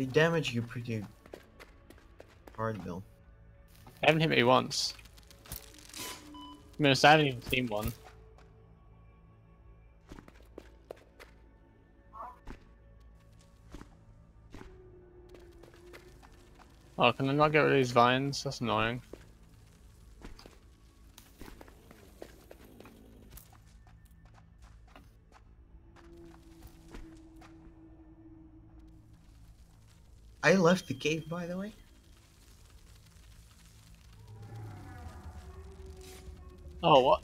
They damage you pretty hard though. They haven't hit me once. I mean, I haven't even seen one. Oh, can I not get rid of these vines? That's annoying. I left the cave, by the way. Oh, what?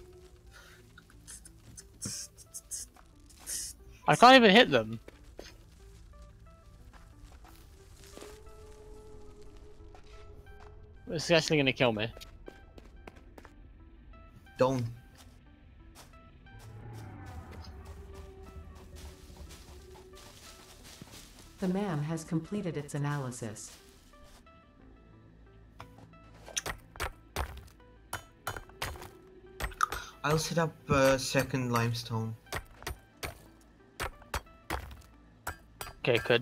I can't even hit them. It's actually gonna kill me. Don't. The MAM has completed its analysis. I'll set up second limestone. Okay, good.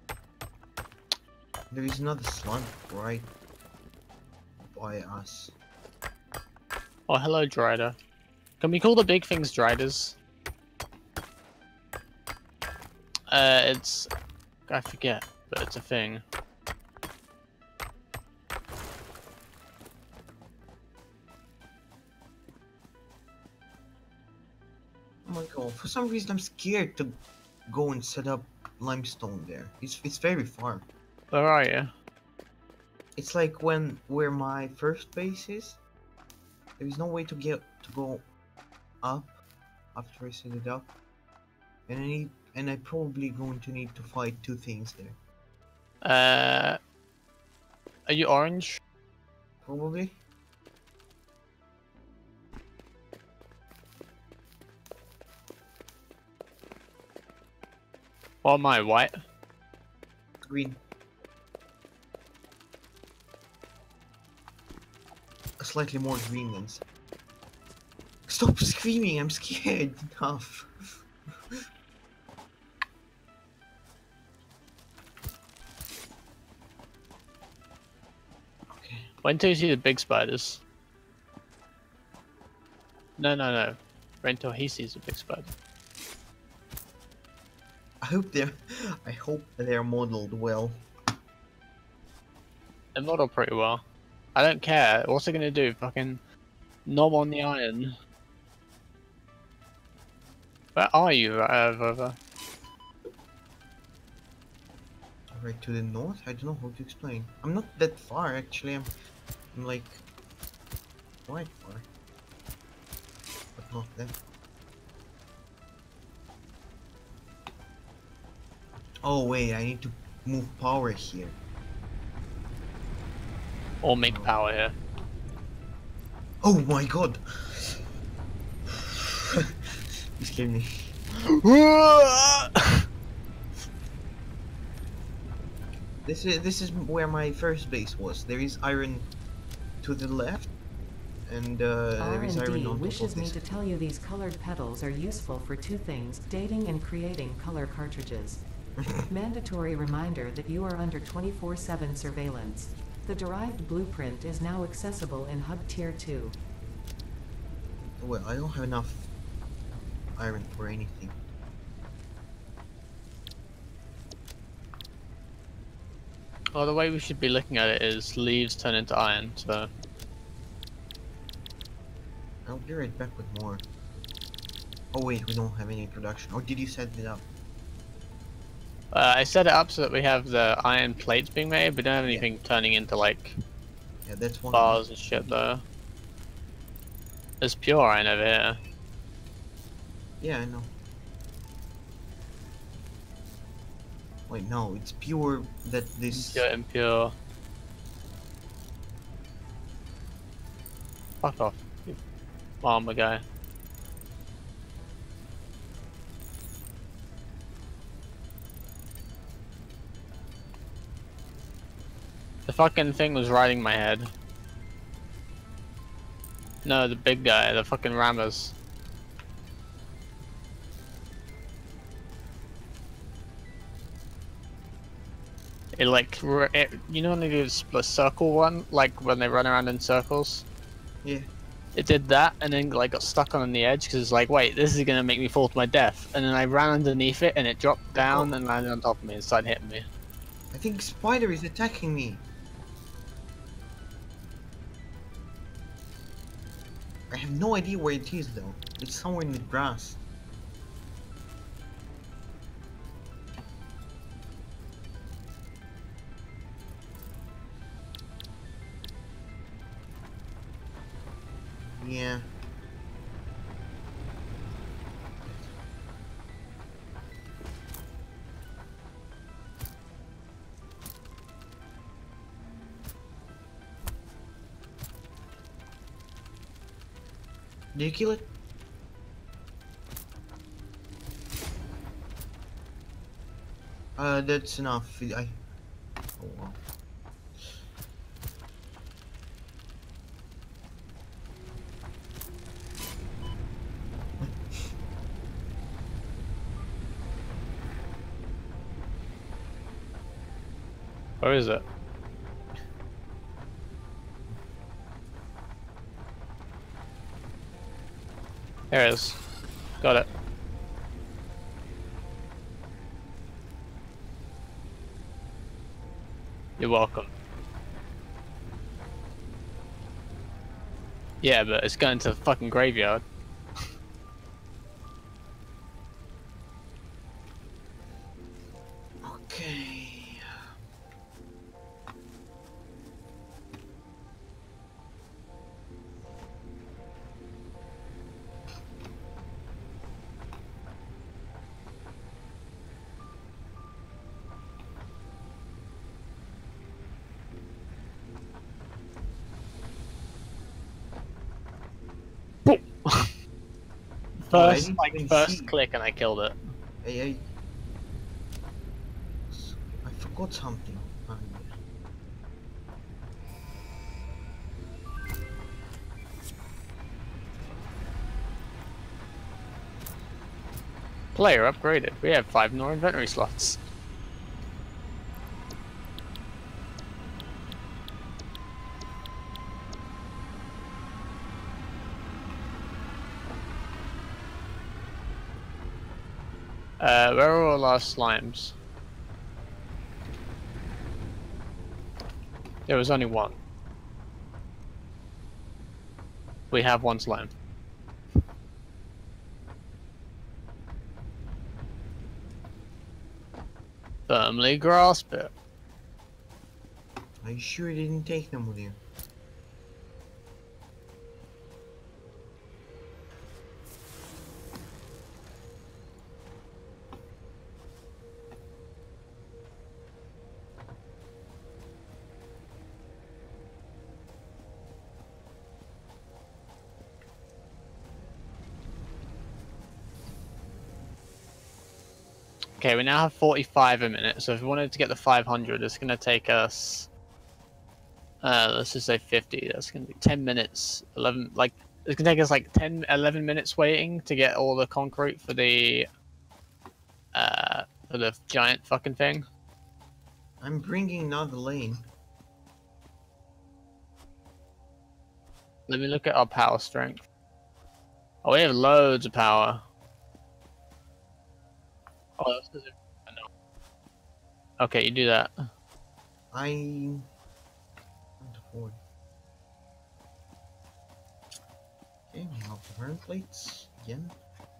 There is another slump right by us. Oh, hello, Drider. Can we call the big things Driders? It's... I forget, but it's a thing. Oh my god, for some reason I'm scared to go and set up limestone there. It's very far. Where are you? It's like where my first base is. There is no way to go up after I set it up. And I probably going to need to fight two things there. Are you orange? Probably. Or am I white? Green. Slightly more green than. Stop screaming! I'm scared enough. Okay. Wait until you see the big spiders. No. Wait until he sees the big spider. I hope they're modeled well. They model pretty well. I don't care. What's it gonna do? Fucking knob on the iron. Where are you, Vova? Right to the north? I don't know how to explain. I'm not that far actually. I'm like quite far, but not that. Oh wait, I need to move power here. Or make power here. Oh my god! You scared me. This is where my first base was. There is iron to the left, and there is iron R&D on top wishes of me this. to tell you these colored petals are useful for two things: dating and creating color cartridges. Mandatory reminder that you are under 24/7 surveillance. The derived blueprint is now accessible in Hub Tier 2. Well, I don't have enough iron for anything. Well, the way we should be looking at it is leaves turn into iron, so... I'll be right back with more. Oh wait, we don't have any production. Or did you set it up? I set it up so that we have the iron plates being made, but don't have anything turning into, like, Yeah, that's one. bars and shit, though. There's pure iron over here. Yeah, I know. Wait, no, it's pure that this. Pure impure. Fuck off, you armor guy. The fucking thing was riding my head. No, the big guy, the fucking rammers. It like you know when they do the circle one, like when they run around in circles. Yeah. It did that and then like got stuck on the edge because it's like, wait, this is gonna make me fall to my death. And then I ran underneath it and it dropped down and landed on top of me and started hitting me. I think spider is attacking me. I have no idea where it is though. It's somewhere in the grass. Yeah. Did you kill it? That's enough. Oh wow. Where is it? There it is. Got it. You're welcome. Yeah, but it's going to the fucking graveyard. Okay. First, I didn't first see. click and I killed it. I forgot something. Oh, yeah. Player upgraded. We have 5 more inventory slots. Where are all our slimes? There was only one. We have one slime. Firmly grasp it. Are you sure you didn't take them with you? Okay, we now have 45 a minute, so if we wanted to get the 500, it's going to take us, let's just say 50, that's going to be 10 minutes, 11, like, it's going to take us like 10, 11 minutes waiting to get all the concrete for the giant fucking thing. I'm bringing another lane. Let me look at our power strength. Oh, we have loads of power. Oh, this is okay, you do that. I can't afford. Okay, now the burn plates again.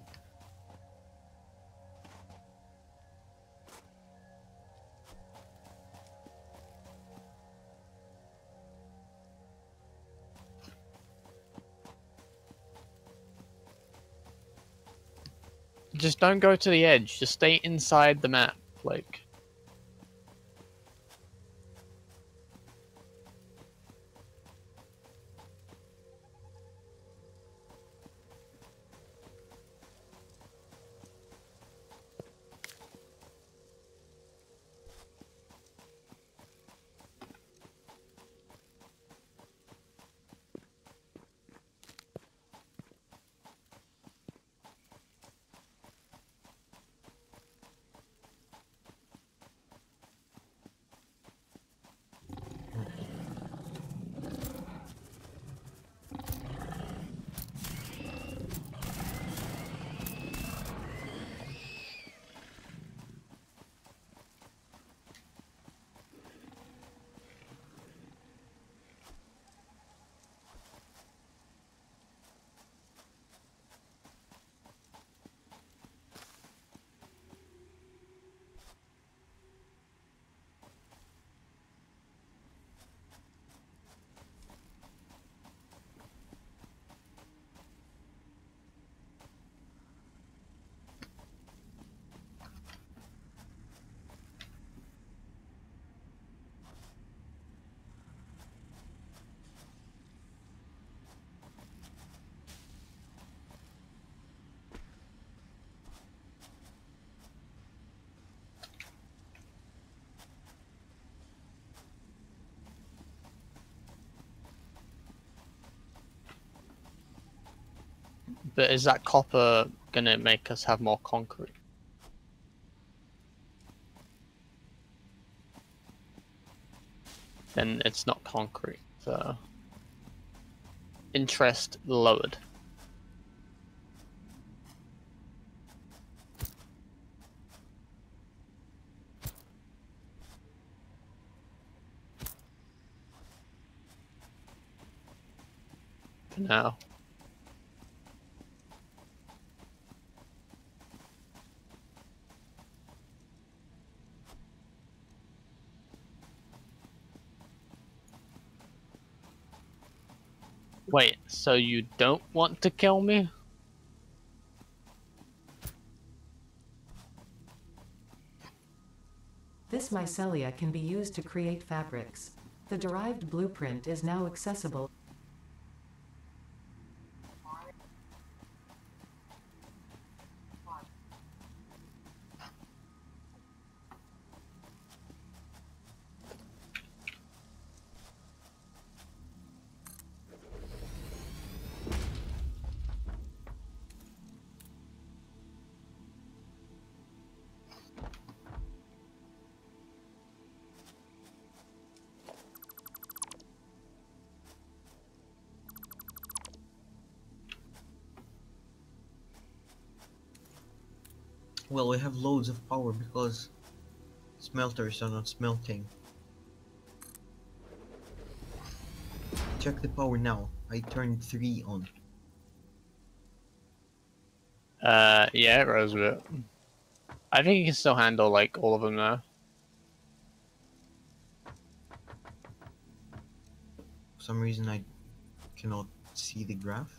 Just don't go to the edge. Just stay inside the map, like. But is that copper gonna make us have more concrete? Then it's not concrete, so interest lowered. For now. Wait, so you don't want to kill me? This mycelia can be used to create fabrics. The derived blueprint is now accessible. Well, we have loads of power because smelters are not smelting. Check the power now. I turned 3 on. Yeah, it rose a bit. I think you can still handle like all of them though. For some reason I cannot see the graph.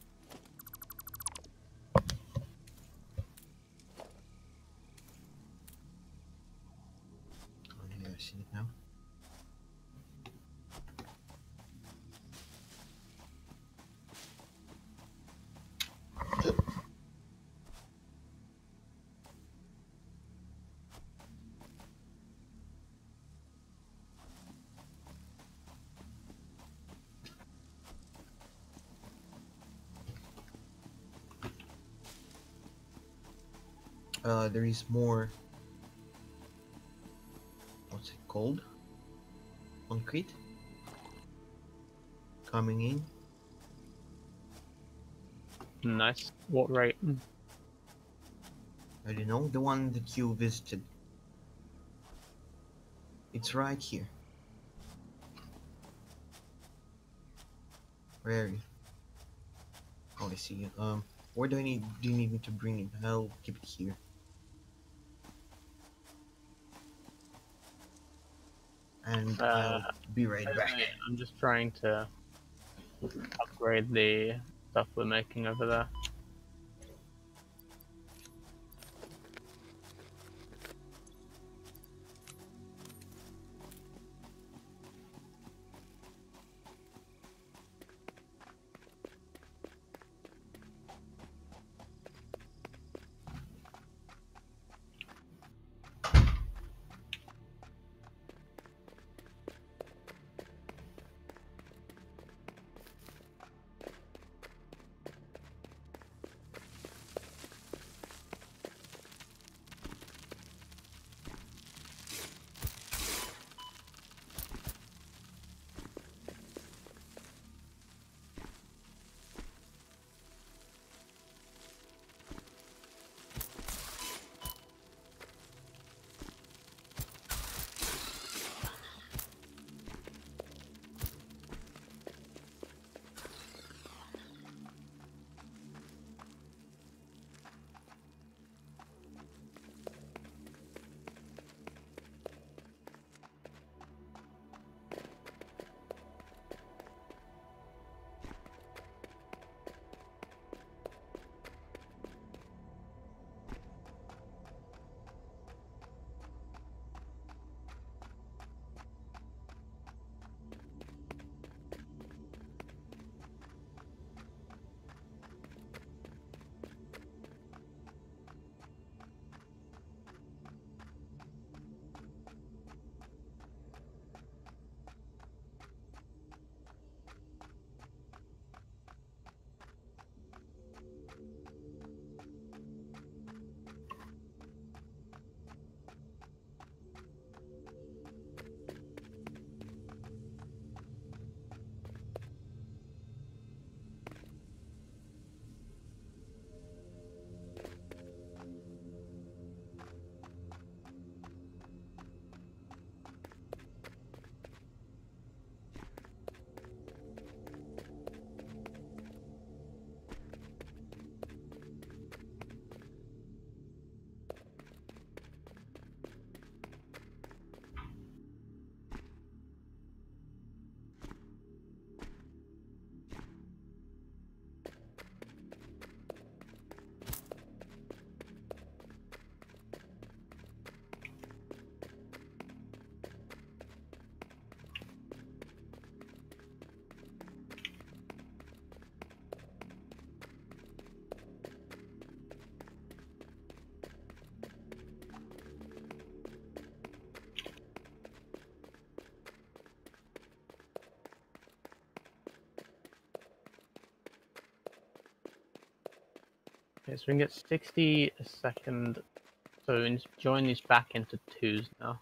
Oh yeah, I see it now. There is more. What's it called? Concrete coming in. Nice. What rate? I don't know, the one that you visited. It's right here. Where are you? Oh, I see you. Where do you need me to bring it? I'll keep it here. And I'll be right back. I'm just trying to upgrade the stuff we're making over there. Okay, so we can get 60 a second. So we join these back into twos now.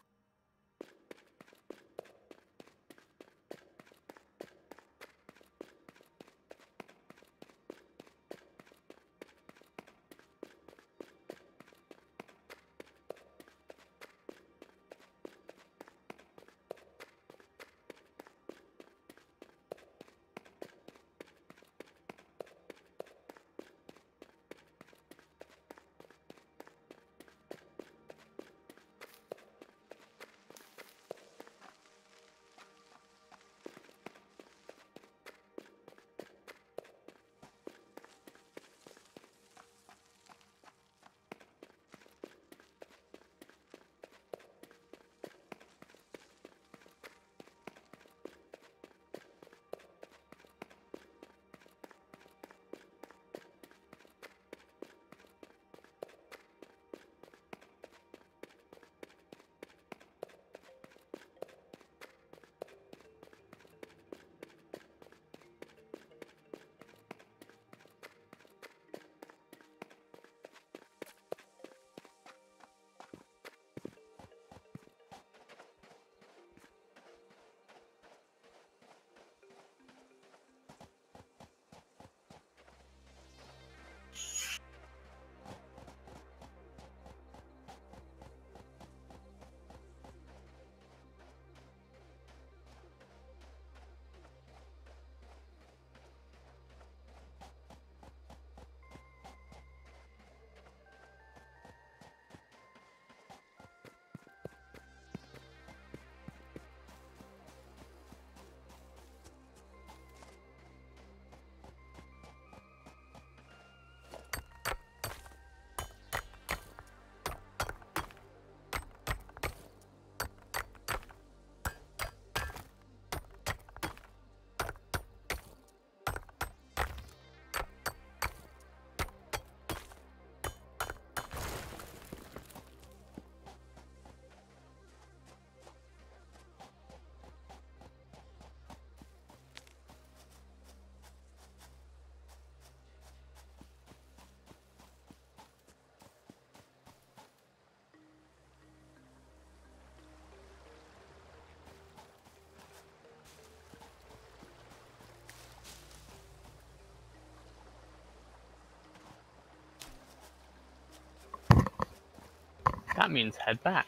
That means head back.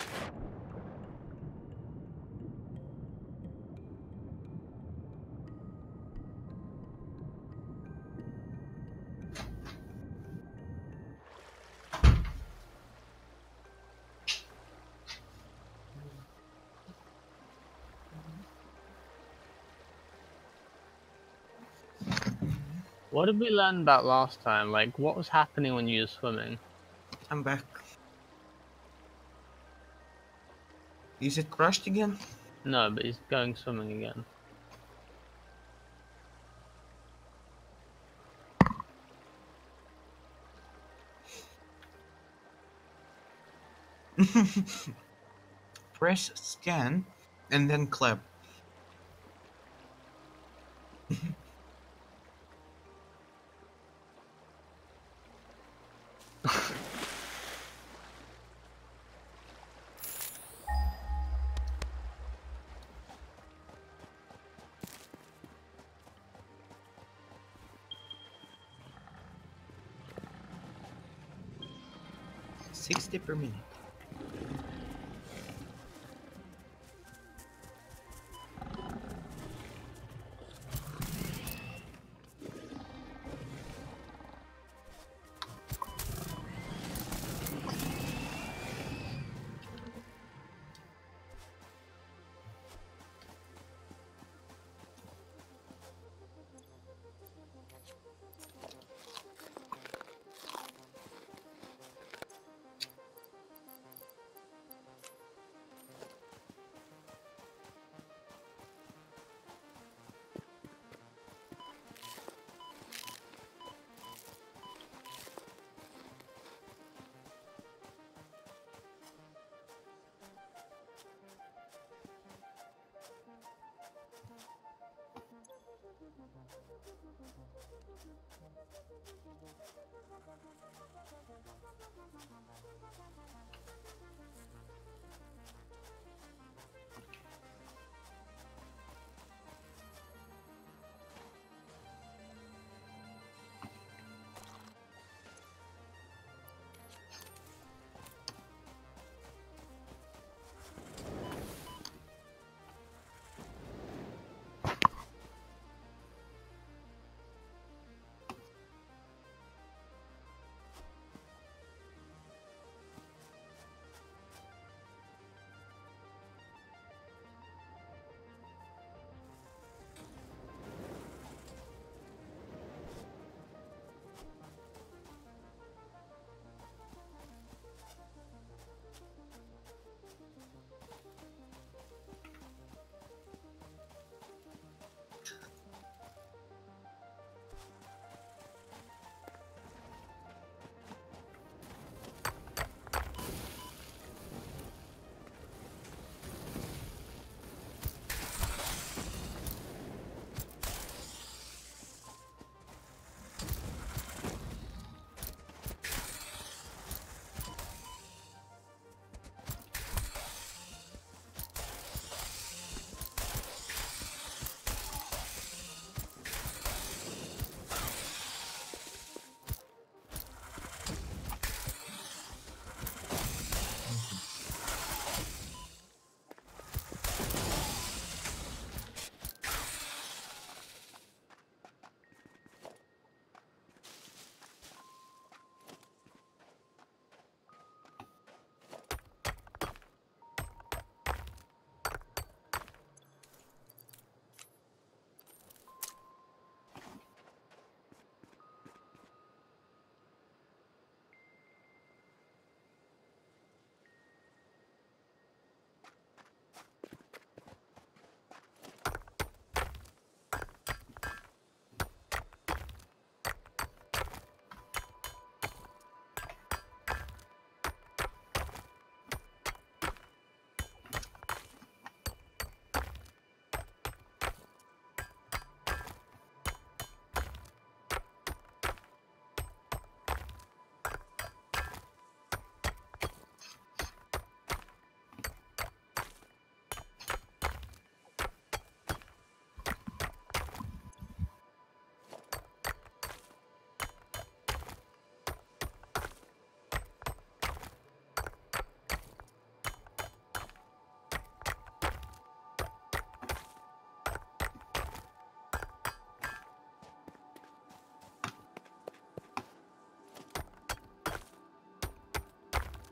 What did we learn about last time? Like, what was happening when you were swimming? I'm back. Is it crashed again? No, but he's going swimming again. Press scan and then clap. $60 per minute.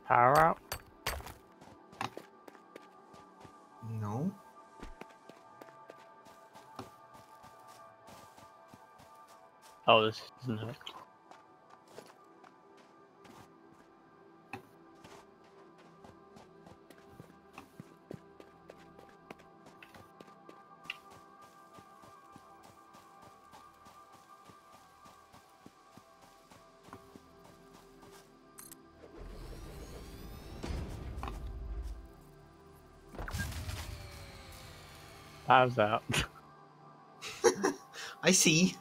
Power out? No. Oh, this isn't it. Power's out. I see.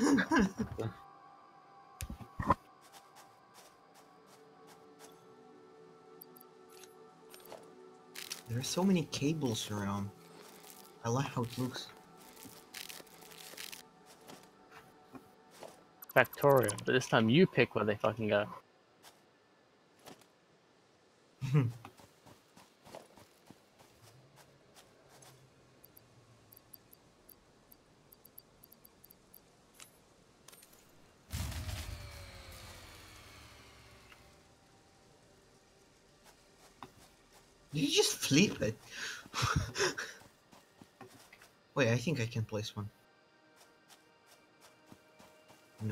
There are so many cables around. I like how it looks. Factorial, but this time you pick where they fucking go. Did you just flip it? Wait, I think I can place one. No.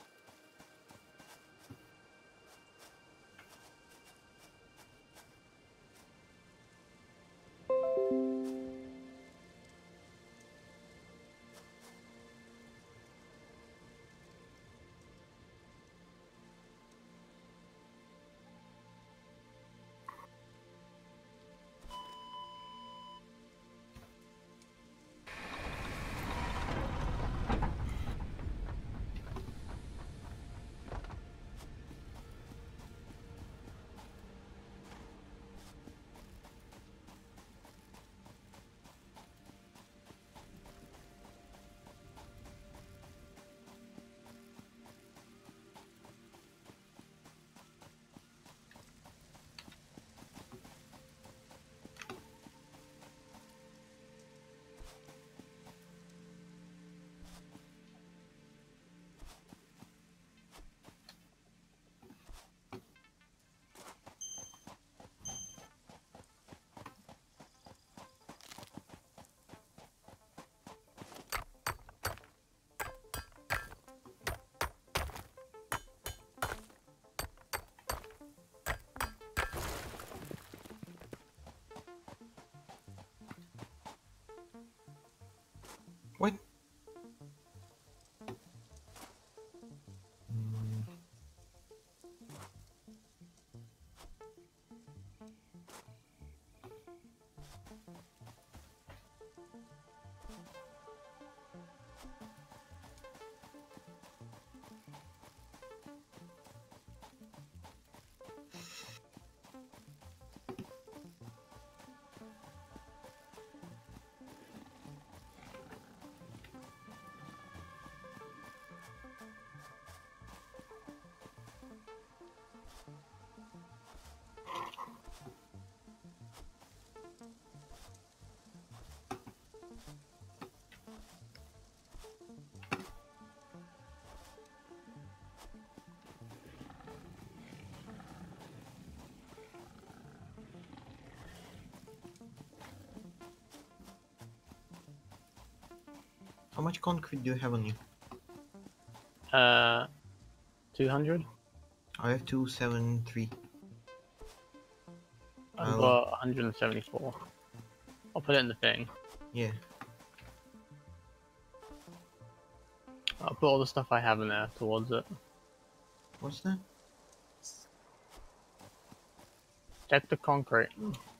What? Mm. How much concrete do you have on you? 200? I have 273. I've got 174. I'll put it in the thing. Yeah. I'll put all the stuff I have in there towards it. What's that? Check the concrete.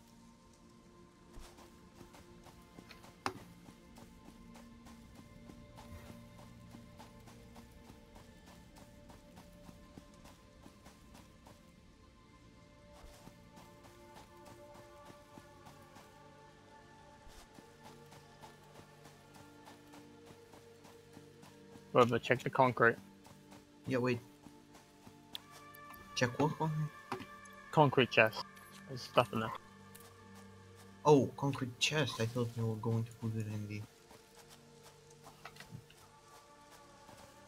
Whoever, check the concrete. Yeah, wait. Check what one? Concrete chest. There's stuff in there. Oh, concrete chest. I thought you were going to put it in the...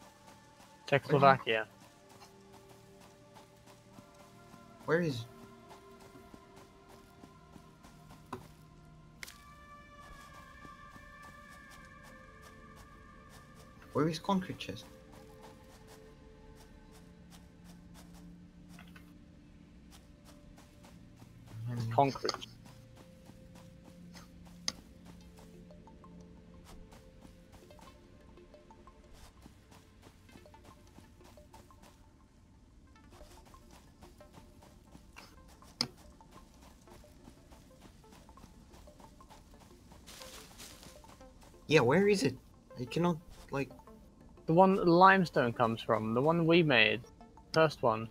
Czechoslovakia. Where is... Where is concrete chest? Concrete. Yeah, where is it? I cannot, like... The one that the limestone comes from, the one we made. First one.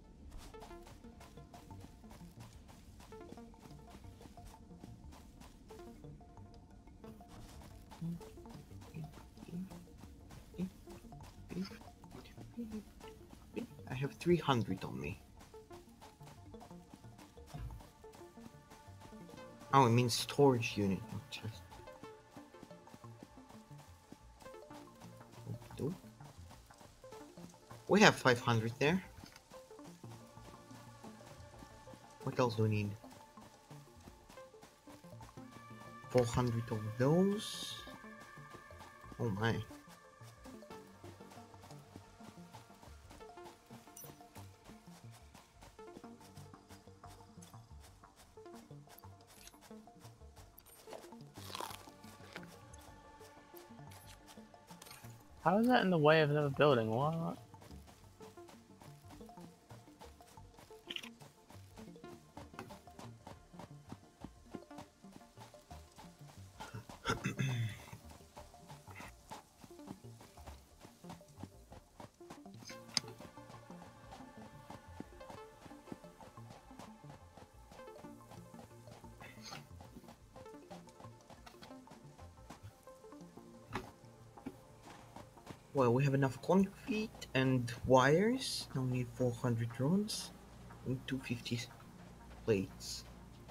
I have 300 on me. Oh, it means storage unit, not chest. Okey-doke. We have 500 there. What else do we need? 400 of those. Oh my. How is that in the way of another building? What? Well, we have enough concrete and wires. Now we need 400 rods and 250 plates.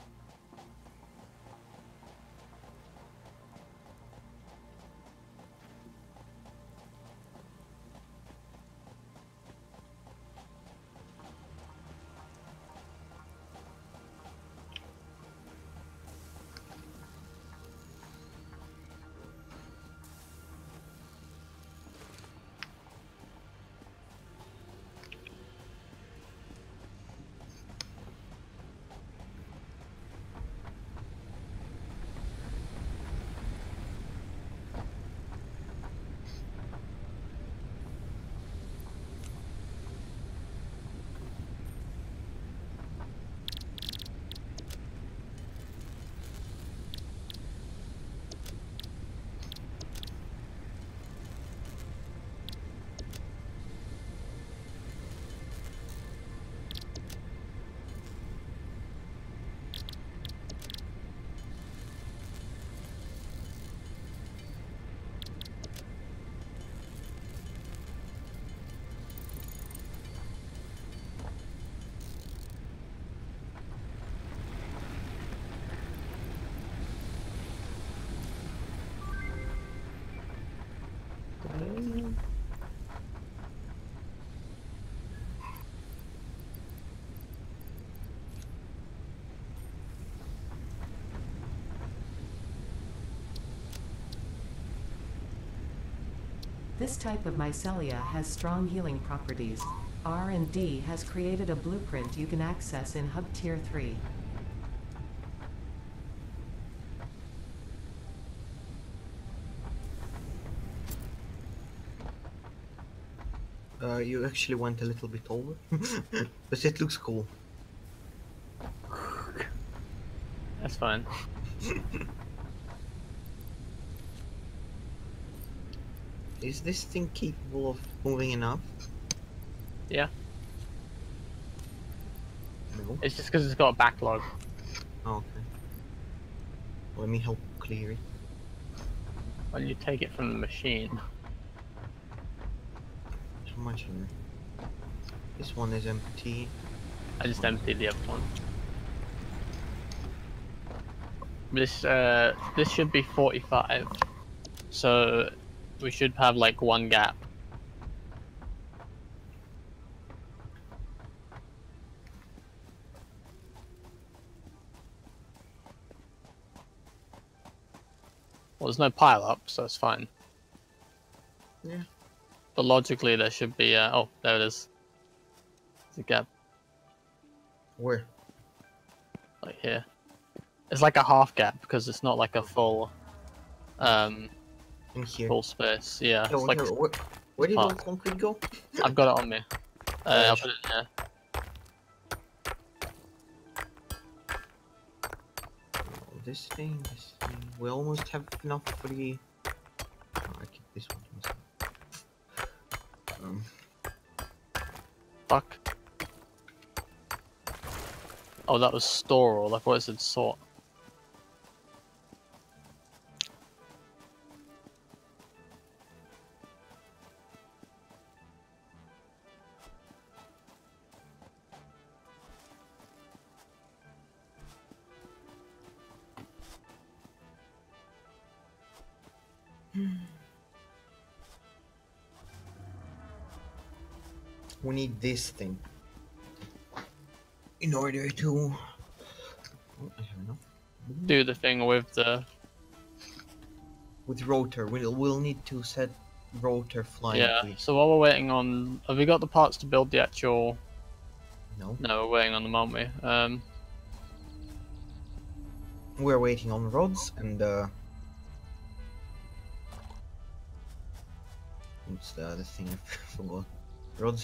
This type of mycelia has strong healing properties. R&D has created a blueprint you can access in Hub Tier 3. You actually went a little bit over, but it looks cool. That's fine. Is this thing capable of moving enough? Yeah. No. It's just because it's got a backlog. Oh, okay. Let me help clear it. When you take it from the machine. How much in there? This one is empty. I just emptied the other one. This should be 45. So we should have like one gap. Well, there's no pile up, so it's fine. Yeah. But logically, there should be. Oh, there it is. There's a gap Where? like here. It's like a half gap because it's not like a full, In here. full space. Yeah, Here, it's like here, where did all part. concrete go? I've got it on me. I'll put it in here. This thing. We almost have enough for the. Oh, I keep this one to myself. Fuck. Oh, that was store, or like what it said sort. We need this thing in order to. Oh, I have enough. Do the thing with the With rotor, we'll need to set rotor flying. yeah. Please. So while we're waiting on, have we got the parts to build the actual? No. No, we're waiting on them, aren't we? We're waiting on rods and what's the other thing? I forgot. Rods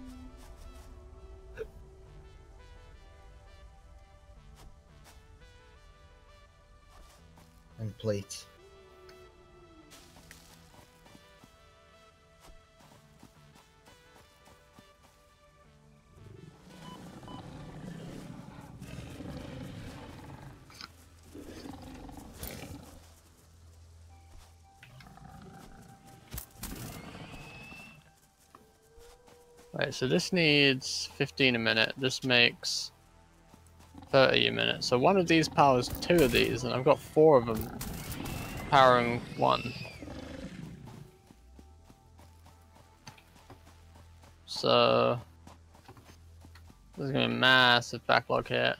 and plates. Right. So this needs 15 a minute. This makes 30 a minute. So one of these powers two of these, and I've got four of them powering one. So there's gonna be a massive backlog here.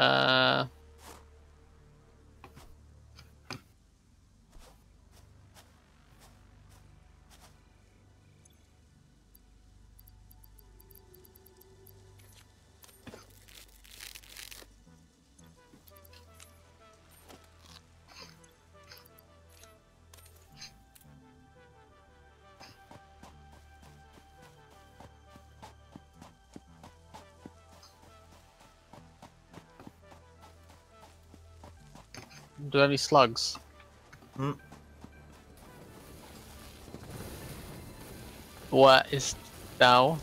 Do any slugs? Hmm. What is now?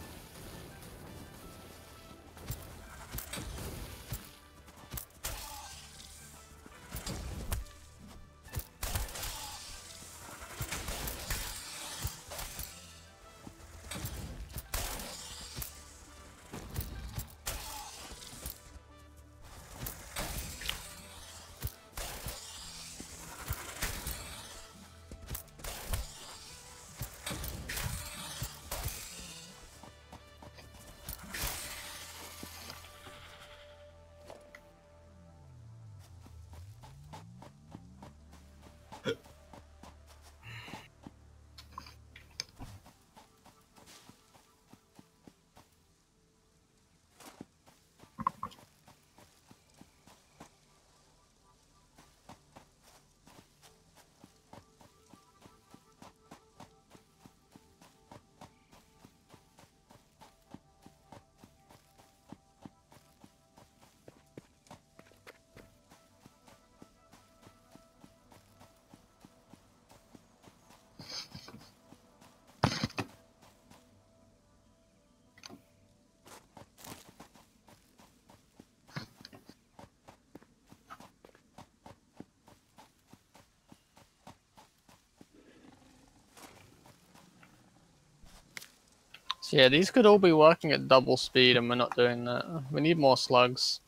So yeah, these could all be working at double speed, and we're not doing that. We need more slugs.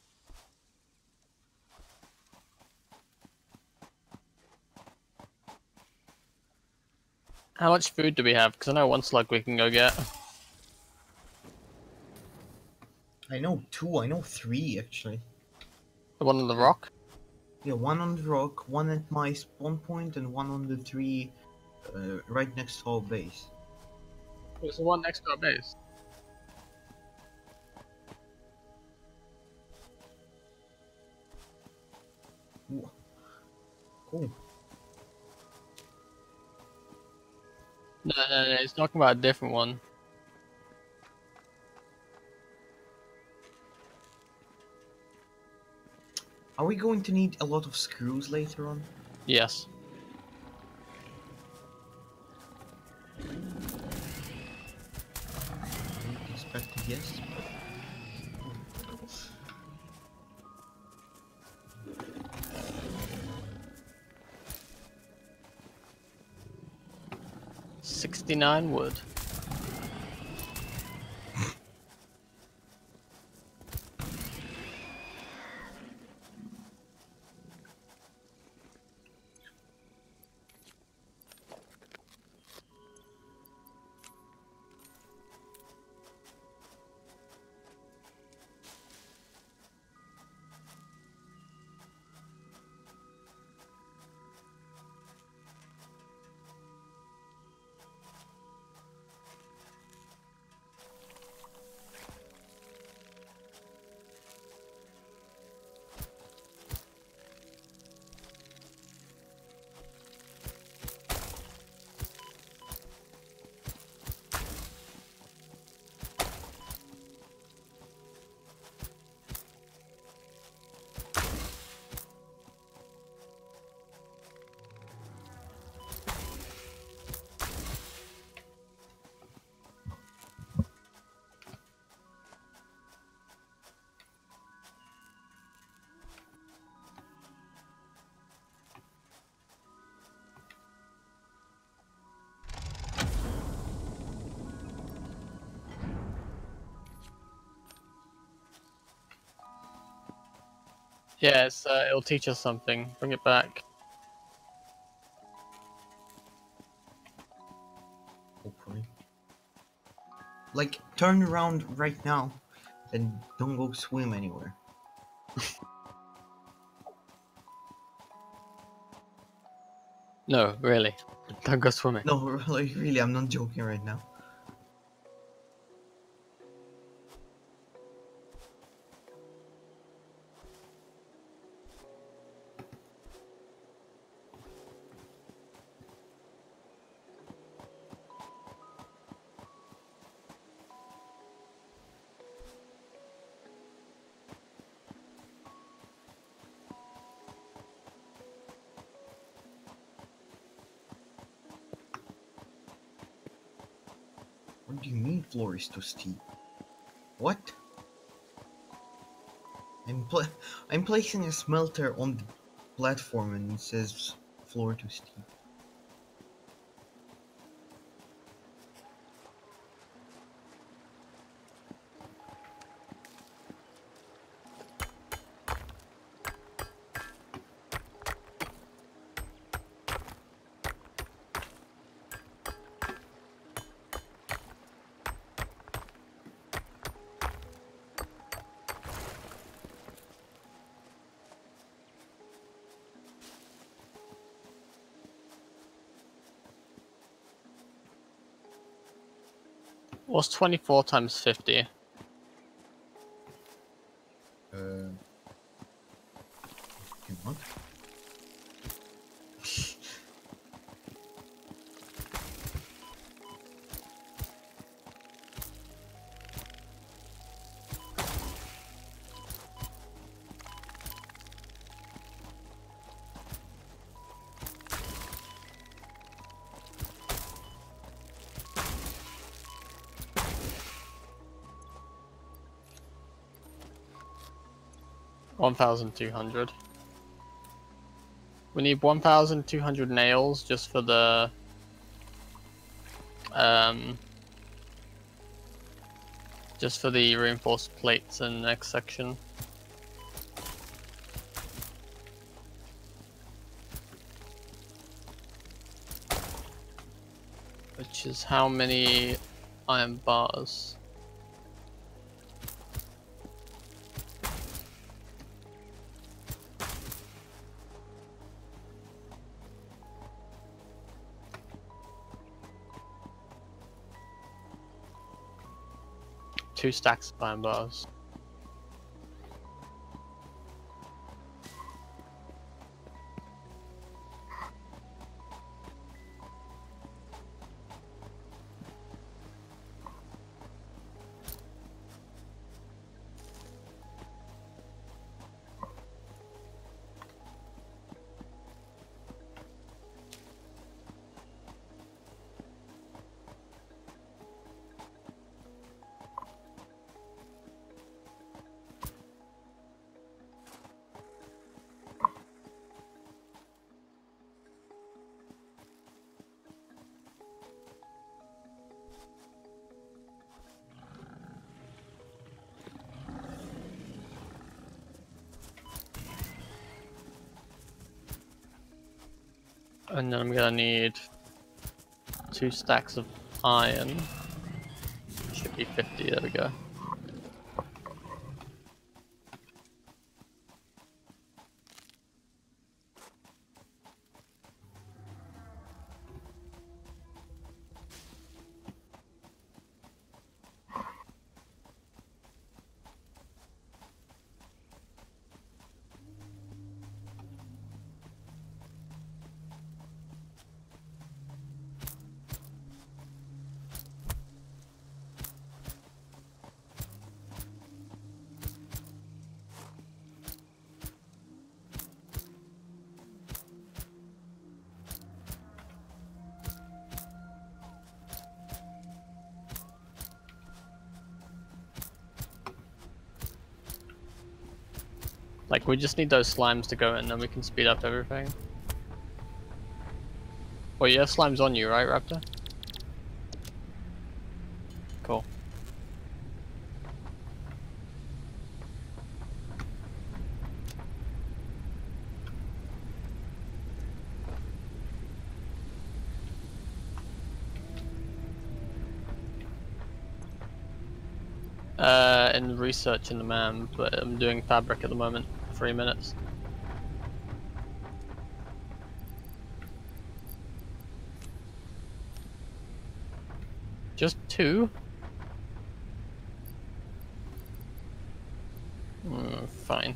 How much food do we have? Because I know one slug we can go get. I know two. I know three actually. The one on the rock. Yeah, one on the rock, one at my spawn point, and one on the tree right next to our base. It's the one next to our base. Wha- Cool. No, it's talking about a different one. Are we going to need a lot of screws later on? Yes. I didn't expect a yes. But... 69 wood. Yeah, it'll teach us something. Bring it back. Hopefully. Like, turn around right now and don't go swim anywhere. No, really. Don't go swimming. No, like, really, I'm not joking right now. What do you mean floor is too steep? What? I'm placing a smelter on the platform and it says floor too steep. What's 24 times 50? What? 1,200. We need 1,200 nails just for the reinforced plates in the next section. Which is how many iron bars? 2 stacks of iron bars. And then I'm gonna need 2 stacks of iron. Should be 50, there we go. Like, we just need those slimes to go in, then we can speed up everything. Well, you have slimes on you, right, Raptor? Cool. In research in the man, but I'm doing fabric at the moment. 3 minutes. Just 2? Fine.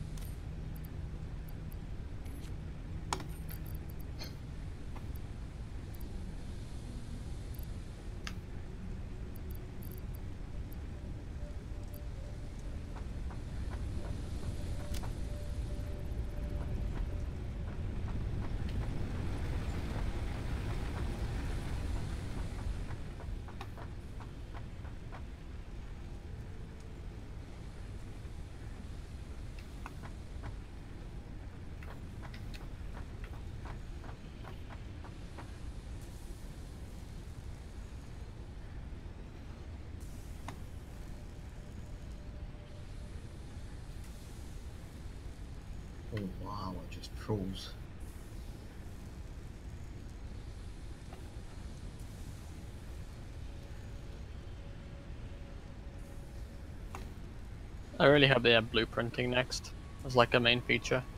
Oh wow, I just froze. I really hope they have blueprinting next as like a main feature.